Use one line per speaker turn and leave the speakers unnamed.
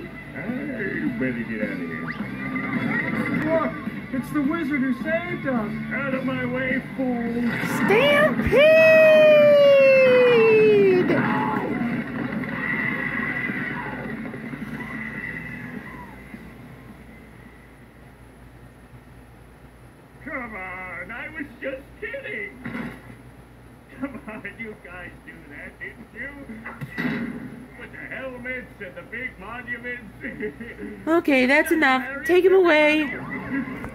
You better get out of here.
Look, it's the wizard who saved us.
Out of my way, fool.
Stampede!
Come on, I was just kidding. Come on, you guys do that, didn't you? With the helmets and the big monuments.
Okay, that's enough. Take him away.